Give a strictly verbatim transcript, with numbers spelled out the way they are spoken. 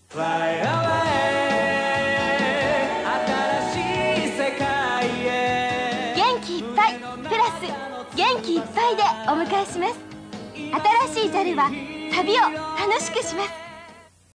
Fly away 新しい世界へ元気いっぱいプラス元気いっぱいでお迎えします。新しいジャルは旅を楽しくします。